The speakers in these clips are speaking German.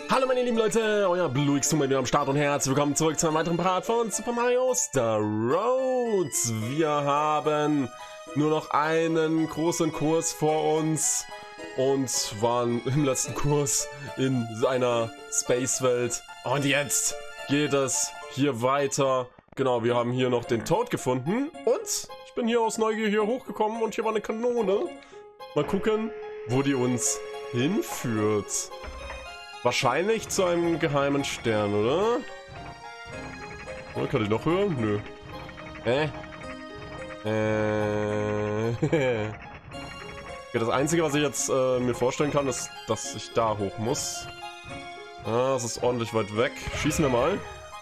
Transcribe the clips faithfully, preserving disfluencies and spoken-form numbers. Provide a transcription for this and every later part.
Hallo meine lieben Leute, euer Blue X wieder am Start und herzlich willkommen zurück zu einem weiteren Part von Super Mario Star Road. Wir haben nur noch einen großen Kurs vor uns und waren im letzten Kurs in einer Space-Welt. Und jetzt geht es hier weiter. Genau, wir haben hier noch den Toad gefunden und ich bin hier aus Neugier hier hochgekommen und hier war eine Kanone. Mal gucken, wo die uns hinführt. Wahrscheinlich zu einem geheimen Stern, oder? Oh, kann ich noch höher? Nö. Äh? Äh. Okay, das Einzige, was ich jetzt äh, mir vorstellen kann, ist, dass ich da hoch muss. Ah, das ist ordentlich weit weg. Schießen wir mal.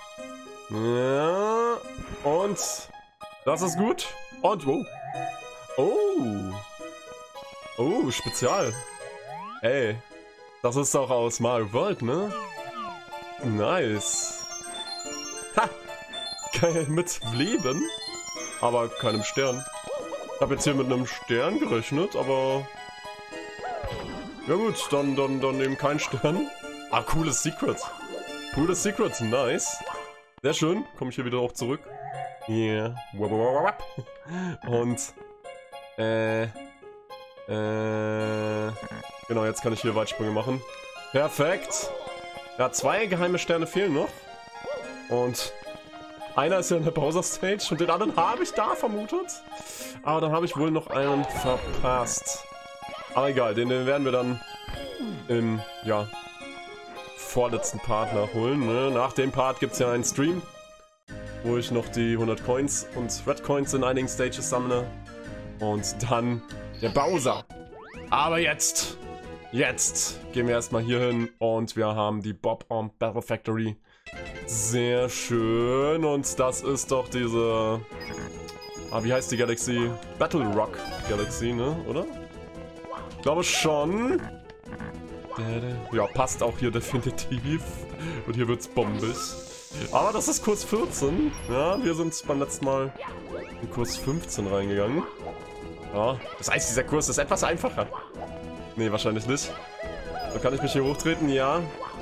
Ja. Und das ist gut. Und oh. Oh. Oh, Spezial. Ey. Das ist doch aus Mario World, ne? Nice. Ha! Geil, mit Leben. Aber keinem Stern. Ich habe jetzt hier mit einem Stern gerechnet, aber... Ja gut, dann, dann, dann eben kein Stern. Ah, cooles Secret. Cooles Secret, nice. Sehr schön. Komme ich hier wieder auch zurück. Yeah. Und... Äh... Äh... Genau, jetzt kann ich hier Weitsprünge machen. Perfekt. Ja, zwei geheime Sterne fehlen noch. Und einer ist ja in der Bowser-Stage und den anderen habe ich da vermutet. Aber dann habe ich wohl noch einen verpasst. Aber egal, den, den werden wir dann im, ja, vorletzten Part nachholen. Ne? Nach dem Part gibt es ja einen Stream, wo ich noch die hundert Coins und Red Coins in einigen Stages sammle. Und dann der Bowser. Aber jetzt... Jetzt gehen wir erstmal hier hin und wir haben die Bob-omb Battle Factory. Sehr schön. Und das ist doch diese... Ah, wie heißt die Galaxie? Battle Rock Galaxie, ne? Oder? Ich glaube schon. Ja, passt auch hier definitiv. Und hier wird's bombig. Aber das ist Kurs vierzehn. Ja, wir sind beim letzten Mal in Kurs fünfzehn reingegangen. Ja, das heißt, dieser Kurs ist etwas einfacher. Nee, wahrscheinlich nicht. So, kann ich mich hier hochtreten? Ja.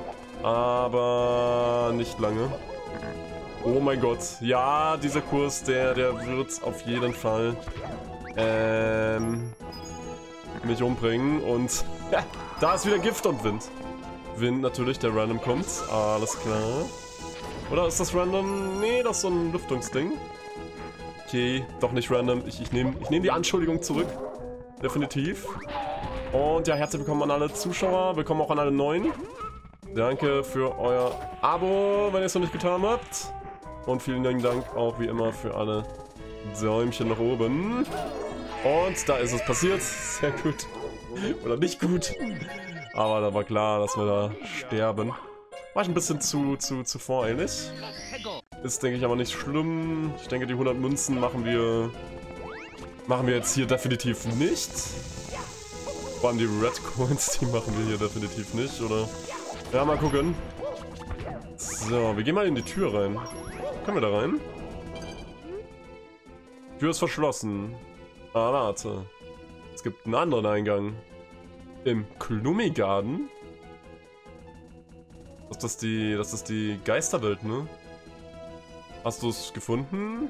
Aber nicht lange. Oh mein Gott. Ja, dieser Kurs, der, der wird auf jeden Fall ähm, mich umbringen. Und ja, da ist wieder Gift und Wind. Wind natürlich, der random kommt. Alles klar. Oder ist das random? Nee, das ist so ein Lüftungsding. Okay, doch nicht random. Ich, ich nehme ich nehm die Anschuldigung zurück. Definitiv. Und ja, herzlich willkommen an alle Zuschauer, willkommen auch an alle Neuen. Danke für euer Abo, wenn ihr es noch nicht getan habt. Und vielen Dank auch wie immer für alle Däumchen nach oben. Und da ist es passiert, sehr gut. Oder nicht gut. Aber da war klar, dass wir da sterben. War ich ein bisschen zu, zu, zu voreilig. Ist, denke ich, aber nicht schlimm. Ich denke, die hundert Münzen machen wir, machen wir jetzt hier definitiv nicht. Vor allem die Red Coins, die machen wir hier definitiv nicht, oder? Ja, mal gucken. So, wir gehen mal in die Tür rein. Können wir da rein? Die Tür ist verschlossen. Ah, warte. Es gibt einen anderen Eingang. Im Klummigarten. Das ist die, das ist die Geisterwelt, ne? Hast du es gefunden?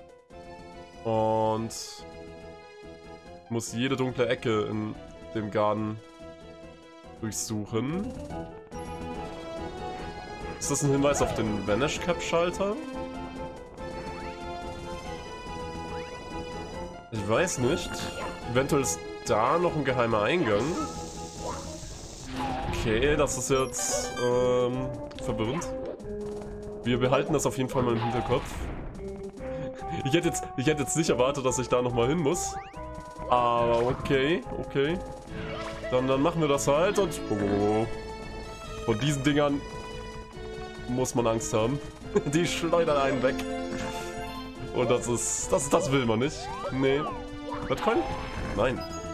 Und muss jede dunkle Ecke in dem Garten durchsuchen. Ist das ein Hinweis auf den Vanish Cap Schalter? Ich weiß nicht. Eventuell ist da noch ein geheimer Eingang. Okay, das ist jetzt ähm, verwirrend. Wir behalten das auf jeden Fall mal im Hinterkopf. Ich hätte jetzt, ich hätte jetzt nicht erwartet, dass ich da nochmal hin muss. Aber okay, okay. Dann, dann machen wir das halt und... Oh, von diesen Dingern muss man Angst haben. Die schleudern einen weg. Und das ist... Das, das will man nicht. Nee. Was kann? Nein.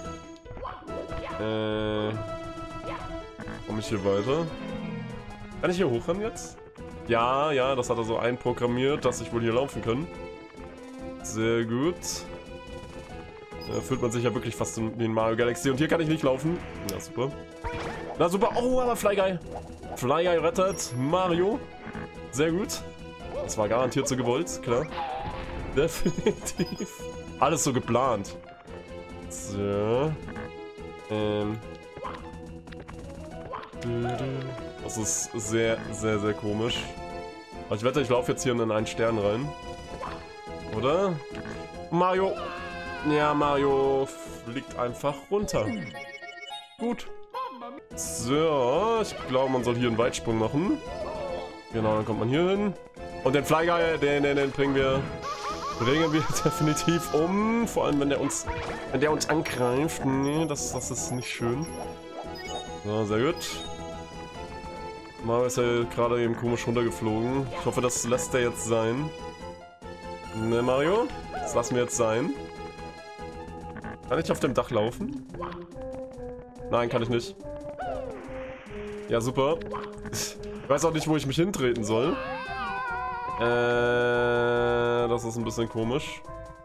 Äh... Komme ich hier weiter? Kann ich hier hochrennen jetzt? Ja, ja, das hat er so einprogrammiert, dass ich wohl hier laufen kann. Sehr gut. Da fühlt man sich ja wirklich fast wie in Mario Galaxy. Und hier kann ich nicht laufen. Ja, super. Na super. Oh, aber Fly Guy. Fly Guy rettet Mario. Sehr gut. Das war garantiert so gewollt, klar. Definitiv. Alles so geplant. So. Ähm. Das ist sehr, sehr, sehr komisch. Aber ich wette, ich laufe jetzt hier in einen Stern rein. Oder? Mario. Ja, Mario fliegt einfach runter. Gut. So, ich glaube, man soll hier einen Weitsprung machen. Genau, dann kommt man hier hin. Und den Fly Guy, den, den, den bringen wir, bringen wir definitiv um. Vor allem, wenn der uns, wenn der uns angreift. Nee, das, das ist nicht schön. So, sehr gut. Mario ist ja gerade eben komisch runtergeflogen. Ich hoffe, das lässt er jetzt sein. Ne, Mario? Das lassen wir jetzt sein. Kann ich auf dem Dach laufen? Nein, kann ich nicht. Ja, super. Ich weiß auch nicht, wo ich mich hintreten soll. Äh, das ist ein bisschen komisch.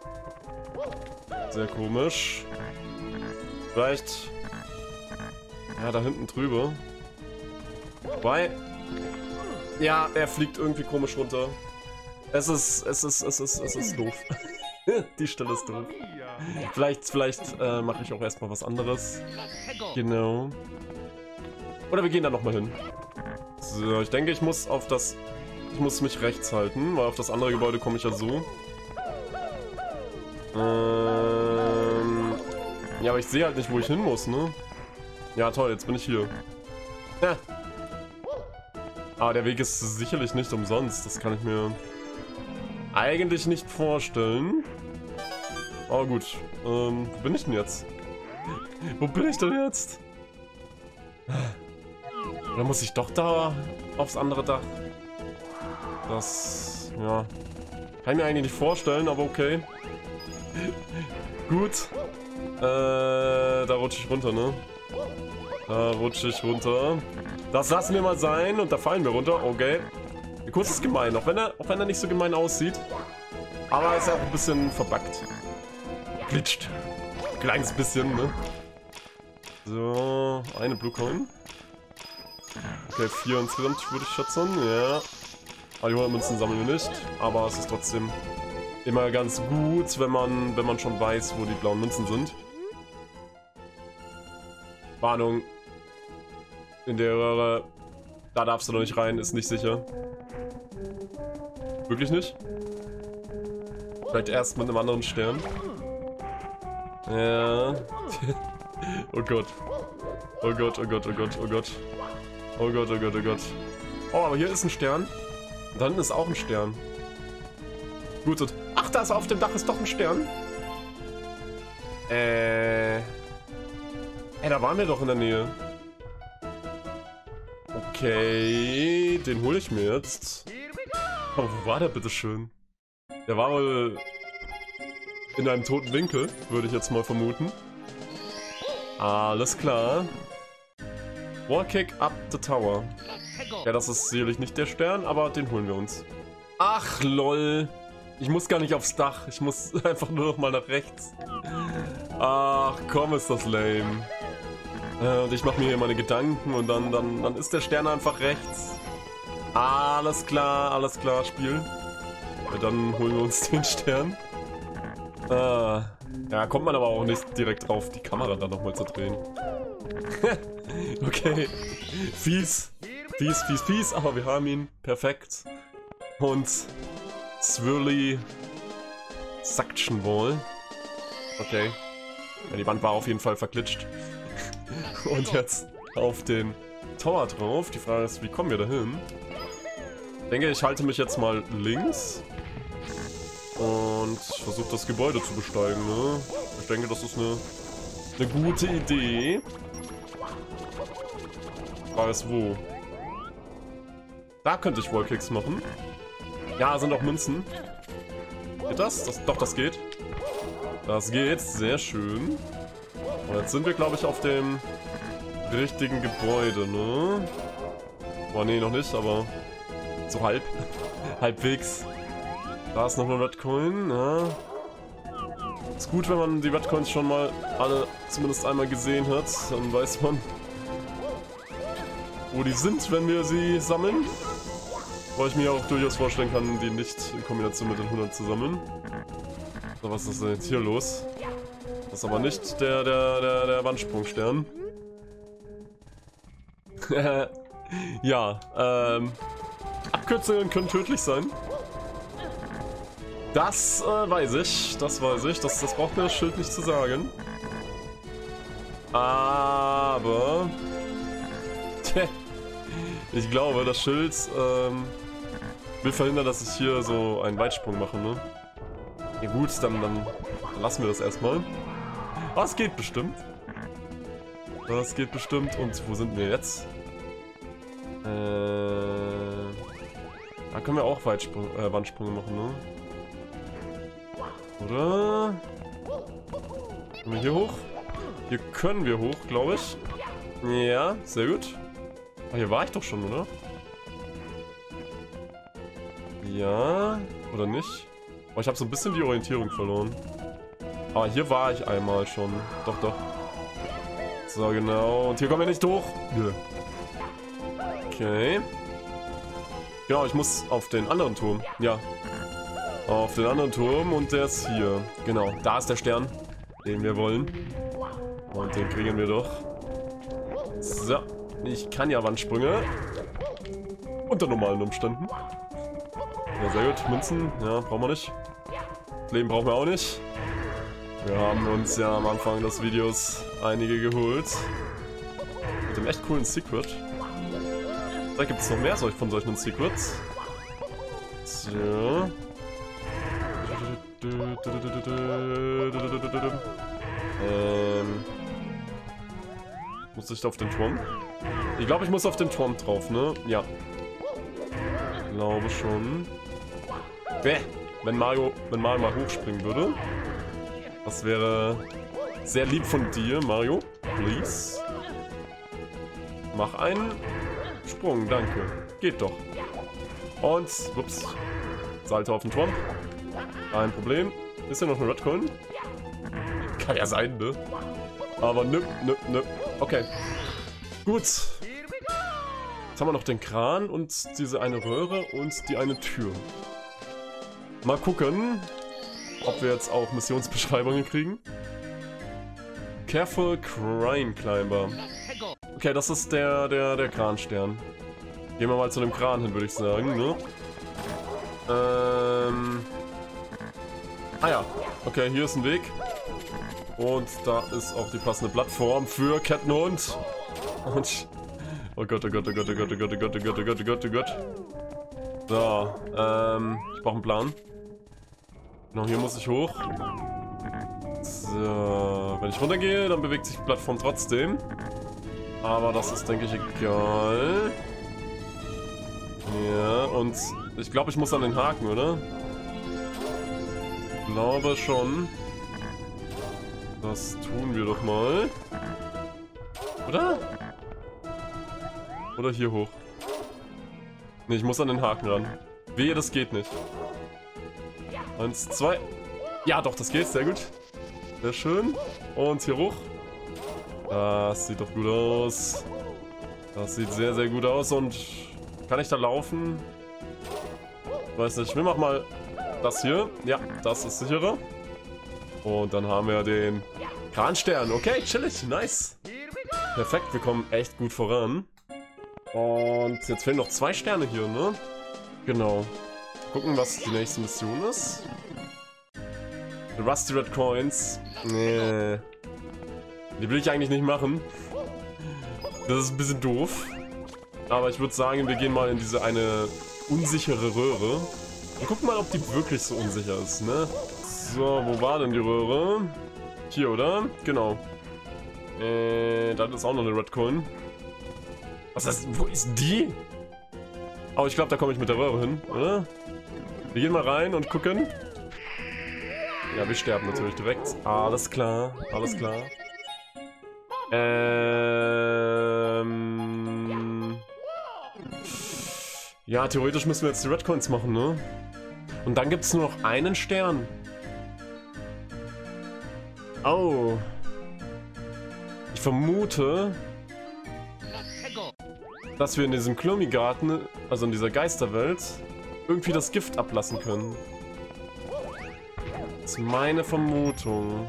Sehr komisch. Vielleicht... Ja, da hinten drüber. Wobei... Ja, er fliegt irgendwie komisch runter. Es ist... Es ist... Es ist... Es ist doof. Die Stelle ist doof. Vielleicht... Vielleicht äh, mache ich auch erstmal was anderes. Genau. Oder wir gehen da nochmal hin. So, ich denke, ich muss auf das... Ich muss mich rechts halten, weil auf das andere Gebäude komme ich ja so. Ähm... Ja, aber ich sehe halt nicht, wo ich hin muss, ne? Ja, toll, jetzt bin ich hier. Ja. Aber der Weg ist sicherlich nicht umsonst. Das kann ich mir eigentlich nicht vorstellen. Aber gut. Ähm, wo bin ich denn jetzt? Wo bin ich denn jetzt? Oder muss ich doch da aufs andere Dach? Das, ja. Kann ich mir eigentlich nicht vorstellen, aber okay. Gut. Äh, da rutsche ich runter, ne? Da rutsche ich runter. Das lassen wir mal sein und da fallen wir runter. Okay. Der Kurs ist gemein, auch wenn er, auch wenn er nicht so gemein aussieht. Aber er ist auch ein bisschen verbuggt. Glitscht. Kleines bisschen, ne? So, eine Blue Coin. Okay, vier insgesamt würde ich schätzen, ja. Aber die hundert Münzen sammeln wir nicht. Aber es ist trotzdem immer ganz gut, wenn man, wenn man schon weiß, wo die blauen Münzen sind. Warnung. In der Röhre. Da darfst du noch nicht rein, ist nicht sicher. Wirklich nicht? Vielleicht erst mit einem anderen Stern. Ja. Oh Gott. Oh Gott, oh Gott, oh Gott, oh Gott. Oh Gott, oh Gott, oh Gott. Oh, aber hier ist ein Stern. Und dann ist auch ein Stern. Gut, und... Ach, da ist auf dem Dach ist doch ein Stern. Äh... Ey, da waren wir doch in der Nähe. Okay, den hole ich mir jetzt. Oh, wo war der bitteschön? Der war wohl in einem toten Winkel, würde ich jetzt mal vermuten. Alles klar. Wallkick up the tower. Ja, das ist sicherlich nicht der Stern, aber den holen wir uns. Ach, lol. Ich muss gar nicht aufs Dach. Ich muss einfach nur noch mal nach rechts. Ach, komm, ist das lame. Äh, und ich mache mir hier meine Gedanken und dann, dann, dann ist der Stern einfach rechts. Alles klar, alles klar, Spiel. Ja, dann holen wir uns den Stern. Ah, ja, kommt man aber auch nicht direkt drauf, die Kamera dann nochmal zu drehen. Okay, fies, fies, fies, fies, aber wir haben ihn, perfekt. Und Swirly Suction Wall. Okay, ja, die Wand war auf jeden Fall verglitscht. Und jetzt auf den Tower drauf. Die Frage ist, wie kommen wir da hin? Ich denke, ich halte mich jetzt mal links. Und versuche das Gebäude zu besteigen, ne? Ich denke, das ist eine, eine gute Idee. Die Frage ist, wo? Da könnte ich Wallkicks machen. Ja, sind auch Münzen. Geht das? das? Doch, das geht. Das geht, sehr schön. Und jetzt sind wir, glaube ich, auf dem richtigen Gebäude, ne? Oh, nee, noch nicht, aber so halb. Halbwegs. Da ist noch eine Red Coin, ja. Ist gut, wenn man die Red Coins schon mal alle zumindest einmal gesehen hat. Dann weiß man, wo die sind, wenn wir sie sammeln. Weil ich mir auch durchaus vorstellen kann, die nicht in Kombination mit den hundert zu sammeln. So, was ist denn jetzt hier los? Das ist aber nicht der, der, der, der Wandsprungstern. Ja, ähm... Abkürzungen können tödlich sein. Das äh, weiß ich, das weiß ich. Das, das braucht mir das Schild nicht zu sagen. Aber... Tja, ich glaube, das Schild ähm, will verhindern, dass ich hier so einen Weitsprung mache, ne? Ja gut, dann, dann lassen wir das erstmal. Aber es geht bestimmt. Das geht bestimmt. Und wo sind wir jetzt? Äh, da können wir auch Weitsprung, äh, Wandsprünge machen, ne? Oder? Können wir hier hoch? Hier können wir hoch, glaube ich. Ja, sehr gut. Ah, hier war ich doch schon, oder? Ja, oder nicht? Oh, ich habe so ein bisschen die Orientierung verloren. Aber hier war ich einmal schon. Doch, doch. So, genau. Und hier kommen wir nicht hoch. Okay. Genau, ich muss auf den anderen Turm. Ja. Auf den anderen Turm und der ist hier. Genau, da ist der Stern, den wir wollen. Und den kriegen wir doch. So. Ich kann ja Wandsprünge. Unter normalen Umständen. Ja, sehr gut. Münzen. Ja, brauchen wir nicht. Das Leben brauchen wir auch nicht. Wir haben uns ja am Anfang des Videos einige geholt. Mit dem echt coolen Secret. Da gibt es noch mehr von solchen Secrets. So. Ähm. Muss ich da auf den Turm? Ich glaube, ich muss auf den Turm drauf, ne? Ja. Ich glaube schon. Bäh. Wenn Mario, wenn Mario mal hochspringen würde. Das wäre sehr lieb von dir, Mario. Please. Mach einen Sprung, danke. Geht doch. Und, ups. Salto auf den Turm. Kein Problem. Ist hier noch eine Red Coin? Kann ja sein, ne? Aber nö, nö, nö. Okay. Gut. Jetzt haben wir noch den Kran und diese eine Röhre und die eine Tür. Mal gucken, ob wir jetzt auch Missionsbeschreibungen kriegen. Careful Crane Climber. Okay, das ist der, der, der Kranstern. Gehen wir mal zu dem Kran hin, würde ich sagen, ne? Ähm... Ah ja, okay, hier ist ein Weg. Und da ist auch die passende Plattform für Kettenhund. Und... Oh Gott, oh Gott, oh Gott, oh Gott, oh Gott, oh Gott, oh Gott, oh Gott, oh Gott, oh Gott. So, ähm... ich brauche einen Plan. Genau, hier muss ich hoch. So, wenn ich runtergehe, dann bewegt sich die Plattform trotzdem. Aber das ist, denke ich, egal. Ja, und ich glaube, ich muss an den Haken, oder? Ich glaube schon. Das tun wir doch mal. Oder? Oder hier hoch. Ne, ich muss an den Haken ran. Wehe, das geht nicht. Eins, zwei. Ja, doch, das geht. Sehr gut. Sehr schön. Und hier hoch. Das sieht doch gut aus. Das sieht sehr, sehr gut aus. Und kann ich da laufen? Weiß nicht. Wir machen mal das hier. Ja, das ist sicherer. Und dann haben wir den Kranstern. Okay, chillig. Nice. Perfekt. Wir kommen echt gut voran. Und jetzt fehlen noch zwei Sterne hier, ne? Genau. Gucken, was die nächste Mission ist. The Rusty Red Coins. Nee. Die will ich eigentlich nicht machen. Das ist ein bisschen doof. Aber ich würde sagen, wir gehen mal in diese eine unsichere Röhre. Und gucken mal, ob die wirklich so unsicher ist, ne? So, wo war denn die Röhre? Hier, oder? Genau. Äh, da ist auch noch eine Red Coin. Was ist das? Wo ist die? Oh, ich glaube, da komme ich mit der Röhre hin, oder? Wir gehen mal rein und gucken. Ja, wir sterben natürlich direkt. Alles klar, alles klar. Ähm... Ja, theoretisch müssen wir jetzt die Red Coins machen, ne? Und dann gibt es nur noch einen Stern. Oh. Ich vermute, dass wir in diesem Klummi-Garten, also in dieser Geisterwelt, irgendwie das Gift ablassen können. Das ist meine Vermutung.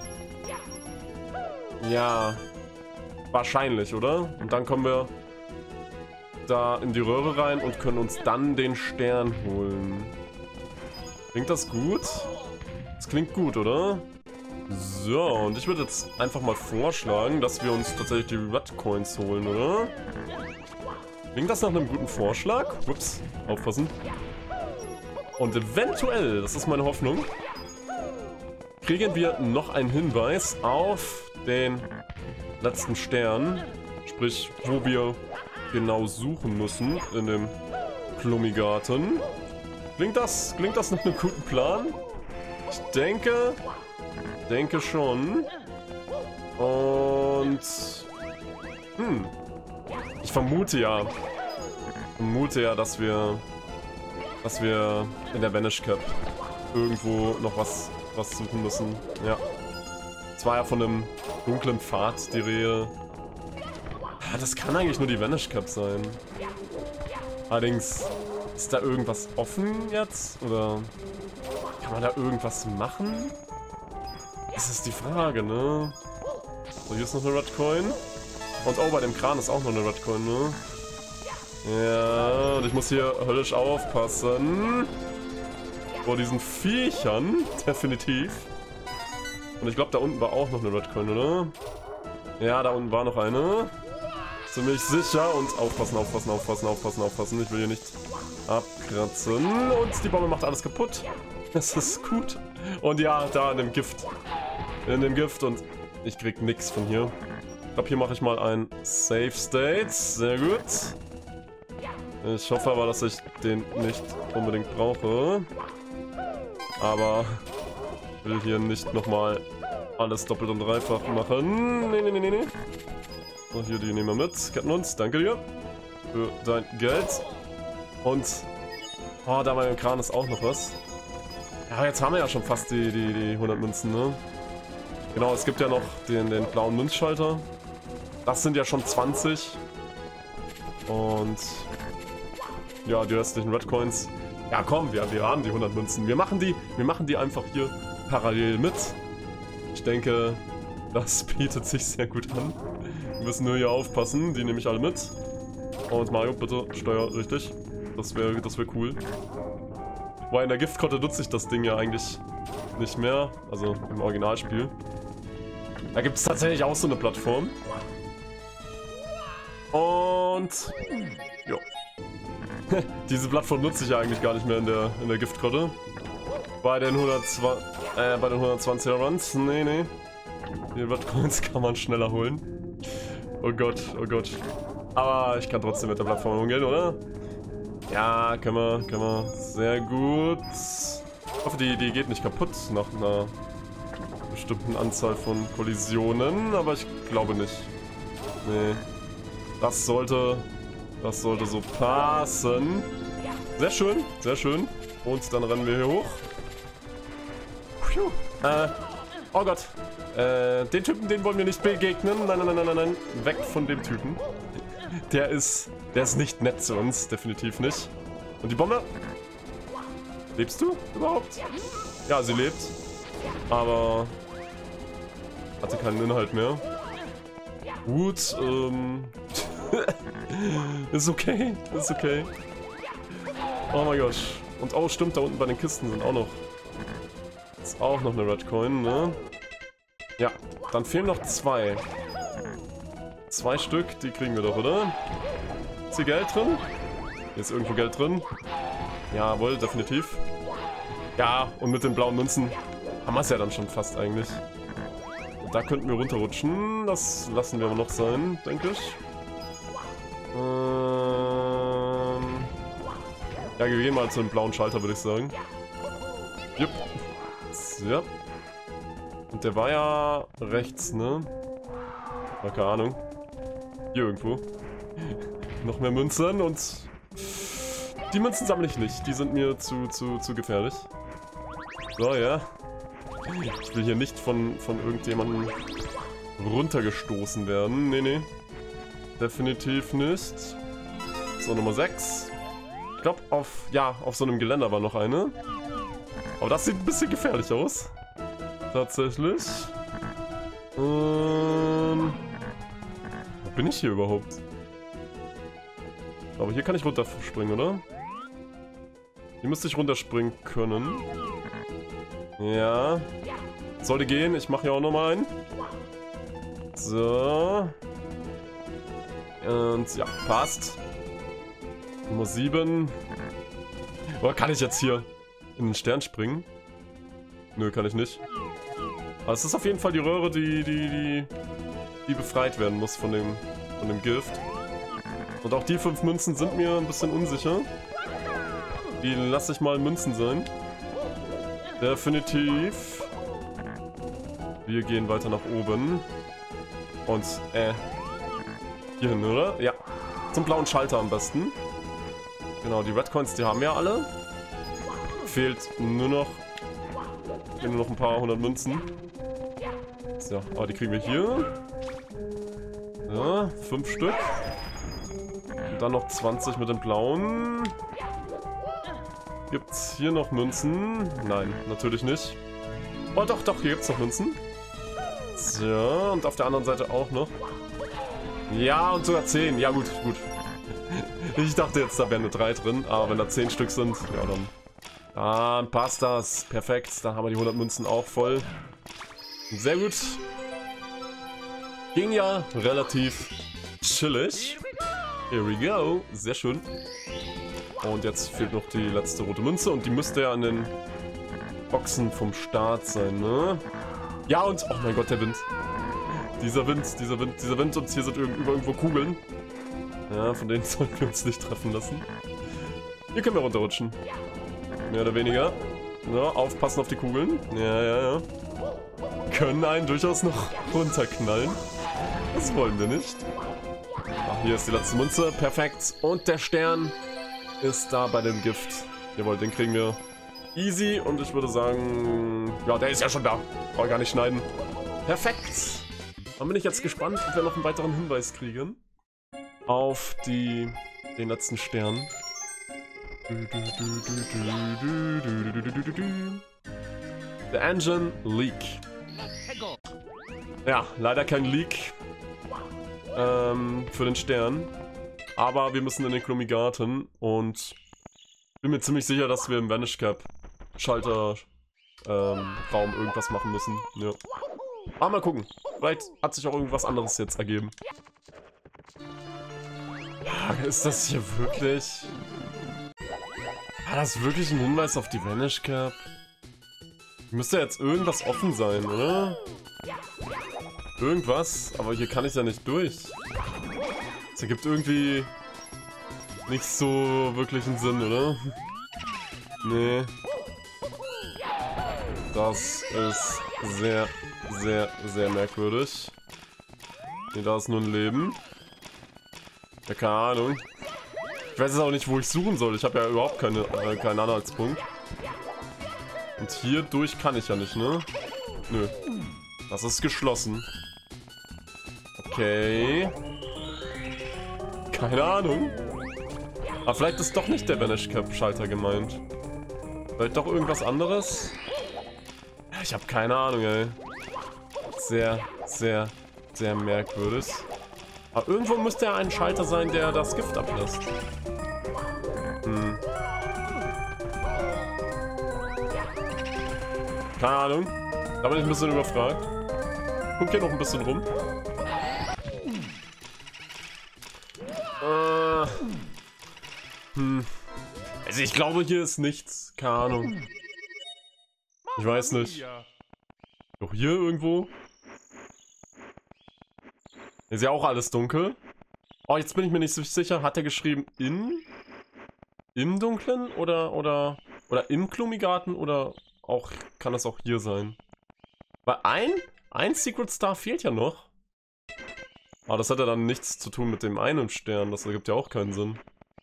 Ja, wahrscheinlich, oder? Und dann kommen wir da in die Röhre rein und können uns dann den Stern holen. Klingt das gut? Das klingt gut, oder? So, und ich würde jetzt einfach mal vorschlagen, dass wir uns tatsächlich die Red Coins holen, oder? Klingt das nach einem guten Vorschlag? Ups, aufpassen. Und eventuell, das ist meine Hoffnung, kriegen wir noch einen Hinweis auf den letzten Stern. Sprich, wo wir genau suchen müssen in dem Klummi-Garten. Klingt das, klingt das nach einem guten Plan? Ich denke, denke schon. Und hm, ich vermute ja, vermute ja, dass wir, dass wir in der Vanish Cap irgendwo noch was, was suchen müssen. Ja, es war ja von einem dunklen Pfad die Rede. Das kann eigentlich nur die Vanish Cap sein. Allerdings, ist da irgendwas offen jetzt? Oder kann man da irgendwas machen? Das ist die Frage, ne? So, hier ist noch eine Red Coin. Und oh, bei dem Kran ist auch noch eine Red Coin, ne? Ja, und ich muss hier höllisch aufpassen. Vor diesen Viechern, definitiv. Und ich glaube, da unten war auch noch eine Red Coin, oder? Ja, da unten war noch eine. Ziemlich sicher. Und aufpassen, aufpassen, aufpassen, aufpassen, aufpassen. Ich will hier nicht abkratzen. Und die Bombe macht alles kaputt. Das ist gut. Und ja, da in dem Gift. In dem Gift. Und ich krieg nix von hier. Ich glaube, hier mache ich mal ein Save State. Sehr gut. Ich hoffe aber, dass ich den nicht unbedingt brauche. Aber ich will hier nicht nochmal alles doppelt und dreifach machen. Nee, nee, nee, nee, nee. So, hier, die nehmen wir mit. Ketten uns. Danke dir. Für dein Geld. Und oh, da bei dem Kran ist auch noch was. Ja, jetzt haben wir ja schon fast die, die, die hundert Münzen, ne? Genau, es gibt ja noch den, den blauen Münzschalter. Das sind ja schon zwanzig. Und ja, die restlichen Red Coins. Ja, komm, wir, wir haben die hundert Münzen. Wir machen die, wir machen die einfach hier parallel mit. Ich denke, das bietet sich sehr gut an. Wir müssen nur hier aufpassen. Die nehme ich alle mit. Und Mario, bitte steuer richtig. Das wäre das wär cool. Weil in der Giftkotte nutze ich das Ding ja eigentlich nicht mehr. Also im Originalspiel. Da gibt es tatsächlich auch so eine Plattform. Und jo. Diese Plattform nutze ich ja eigentlich gar nicht mehr in der, in der Giftkotte. Bei den, hundertzwanzig, äh, bei den hundertzwanziger Runs. Nee, nee. Die Red Coins kann man schneller holen. Oh Gott, oh Gott. Aber ich kann trotzdem mit der Plattform umgehen, oder? Ja, können wir, können wir. Sehr gut. Ich hoffe, die, die geht nicht kaputt nach einer bestimmten Anzahl von Kollisionen, aber ich glaube nicht. Nee. Das sollte, das sollte so passen. Sehr schön, sehr schön. Und dann rennen wir hier hoch. Puh. Äh, oh Gott. Äh, den Typen, den wollen wir nicht begegnen. Nein, nein, nein, nein, nein. Weg von dem Typen. Der ist, der ist nicht nett zu uns, definitiv nicht. Und die Bombe? Lebst du überhaupt? Ja, sie lebt. Aber hatte keinen Inhalt mehr. Gut, ähm... ist okay, ist okay. Oh mein Gott. Und oh, stimmt, da unten bei den Kisten sind auch noch... Ist auch noch eine Red Coin, ne? Ja, dann fehlen noch zwei. Zwei Stück, die kriegen wir doch, oder? Ist hier Geld drin? Hier ist irgendwo Geld drin. Jawohl, definitiv. Ja, und mit den blauen Münzen haben wir es ja dann schon fast eigentlich. Und da könnten wir runterrutschen. Das lassen wir aber noch sein, denke ich. Ähm ja, wir gehen mal zu dem blauen Schalter, würde ich sagen. Jupp. Ja. Und der war ja rechts, ne? Ja, keine Ahnung. Hier irgendwo. Noch mehr Münzen und... Die Münzen sammle ich nicht. Die sind mir zu, zu, zu gefährlich. So, ja. Ich will hier nicht von, von irgendjemandem runtergestoßen werden. Nee, nee. Definitiv nicht. So, Nummer sechs. Ich glaube, auf, ja, auf so einem Geländer war noch eine. Aber das sieht ein bisschen gefährlich aus. Tatsächlich. Ähm, wo bin ich hier überhaupt? Aber hier kann ich runterspringen, oder? Hier müsste ich runterspringen können. Ja. Sollte gehen. Ich mache hier auch nochmal einen. So. Und ja, passt. Nummer sieben. Oder kann ich jetzt hier in den Stern springen? Nö, kann ich nicht. Aber es ist auf jeden Fall die Röhre, die, die, die, die befreit werden muss von dem, von dem Gift. Und auch die fünf Münzen sind mir ein bisschen unsicher. Die lasse ich mal Münzen sein. Definitiv. Wir gehen weiter nach oben. Und, äh, hier hin, oder? Ja. Zum blauen Schalter am besten. Genau, die Red Coins, die haben wir alle. Fehlt nur noch, fehlen nur noch ein paar hundert Münzen. So, aber die kriegen wir hier. Ja, fünf Stück. Und dann noch zwanzig mit den blauen. Gibt's hier noch Münzen? Nein, natürlich nicht. Oh, doch, doch, hier gibt's noch Münzen. So, und auf der anderen Seite auch noch. Ja, und sogar zehn. Ja, gut, gut. Ich dachte jetzt, da wären nur drei drin, aber wenn da zehn Stück sind, ja, dann, dann passt das. Perfekt, dann haben wir die hundert Münzen auch voll. Sehr gut. Ging ja relativ chillig. Here we go. Sehr schön. Und jetzt fehlt noch die letzte rote Münze und die müsste ja an den Boxen vom Start sein, ne? Ja, und, oh mein Gott, der Wind. Dieser Wind, dieser Wind, dieser Wind und hier sind irgendwo, irgendwo Kugeln. Ja, von denen sollten wir uns nicht treffen lassen. Hier können wir runterrutschen. Mehr oder weniger. Ja, aufpassen auf die Kugeln. Ja, ja, ja. Können einen durchaus noch runterknallen. Das wollen wir nicht. Ach, hier ist die letzte Münze. Perfekt. Und der Stern ist da bei dem Gift. Jawohl, den kriegen wir easy. Und ich würde sagen, ja, der ist ja schon da. Brauche ich gar nicht schneiden. Perfekt. Dann bin ich jetzt gespannt, ob wir noch einen weiteren Hinweis kriegen. Auf die, den letzten Stern. The Engine Leak. Ja, leider kein Leak ähm, für den Stern. Aber wir müssen in den Chromigarten und bin mir ziemlich sicher, dass wir im Vanish Cap Schalter ähm, Raum irgendwas machen müssen. Ja. Aber mal gucken. Vielleicht hat sich auch irgendwas anderes jetzt ergeben. Ist das hier wirklich... War das wirklich ein Hinweis auf die Vanish Cap? Müsste jetzt irgendwas offen sein, oder? Irgendwas, aber hier kann ich ja nicht durch. Das ergibt irgendwie nicht so wirklich einen Sinn, oder? Nee. Das ist sehr, sehr, sehr merkwürdig. Nee, da ist nur ein Leben. Ja, keine Ahnung. Ich weiß jetzt auch nicht, wo ich suchen soll. Ich habe ja überhaupt keine, äh, keinen Anhaltspunkt. Und hier durch kann ich ja nicht, ne? Nö. Das ist geschlossen. Okay. Keine Ahnung. Aber vielleicht ist doch nicht der Vanish Cap Schalter gemeint. Vielleicht doch irgendwas anderes? Ich habe keine Ahnung, ey. Sehr, sehr, sehr merkwürdig. Aber irgendwo müsste ja ein Schalter sein, der das Gift ablässt. Hm. Keine Ahnung. Da bin ich ein bisschen überfragt. Guck hier noch ein bisschen rum. Äh. Hm. Also ich glaube, hier ist nichts. Keine Ahnung. Ich weiß nicht. Doch hier irgendwo? Ist ja auch alles dunkel. Oh, jetzt bin ich mir nicht so sicher. Hat er geschrieben in? Im Dunklen? Oder, oder, oder im Chromigarten? Oder auch, kann das auch hier sein? Weil ein, ein Secret Star fehlt ja noch. Aber das hat ja dann nichts zu tun mit dem einen Stern. Das ergibt ja auch keinen Sinn.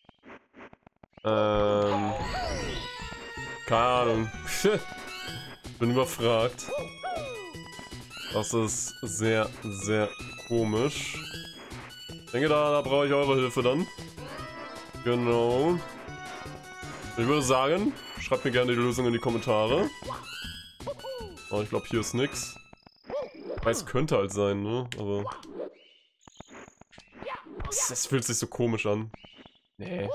Ähm. Keine Ahnung. Bin überfragt. Das ist sehr, sehr komisch. Ich denke, da, da brauche ich eure Hilfe dann. Genau. Ich würde sagen, schreibt mir gerne die Lösung in die Kommentare. Aber ich glaube, hier ist nix. Es könnte halt sein, ne? Aber... Das, das fühlt sich so komisch an. Nee.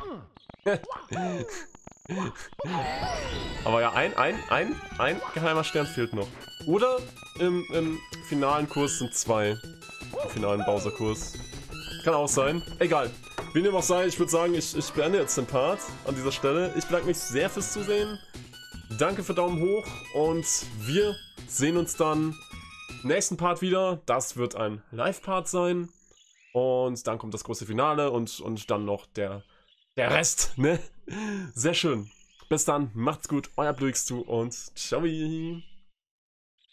Aber ja, ein, ein, ein, ein geheimer Stern fehlt noch. Oder im, im finalen Kurs sind zwei. Im finalen Bowser-Kurs. Kann auch sein. Egal. Wie dem auch sei, ich würde sagen, ich, ich beende jetzt den Part an dieser Stelle. Ich bedanke mich sehr fürs Zusehen. Danke für Daumen hoch und wir sehen uns dann im nächsten Part wieder. Das wird ein Live-Part sein. Und dann kommt das große Finale und, und dann noch der, der Rest, ne? Sehr schön. Bis dann, macht's gut, euer Blue X zwei und ciao.